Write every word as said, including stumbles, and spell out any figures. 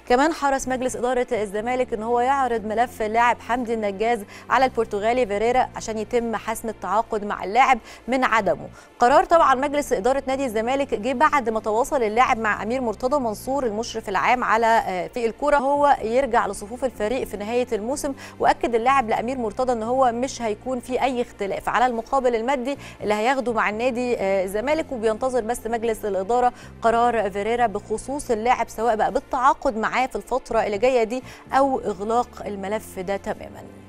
كمان حرص مجلس إدارة الزمالك ان هو يعرض ملف اللاعب حمدي النجاز على البرتغالي فيريرا عشان يتم حسم التعاقد مع اللاعب من عدمه. قرار طبعا مجلس إدارة نادي الزمالك جه بعد ما تواصل اللاعب مع أمير مرتضى منصور المشرف العام على في الكرة هو يرجع لصفوف الفريق في نهاية الموسم، واكد اللاعب لأمير مرتضى ان هو مش هيكون في اي اختلاف على المقابل المادي اللي هياخده مع النادي الزمالك، وبينتظر بس مجلس الإدارة قرار فيريرا بخصوص اللاعب سواء بقى بالتعاقد معاه في الفترة اللي جاية دي او اغلاق الملف ده تماما.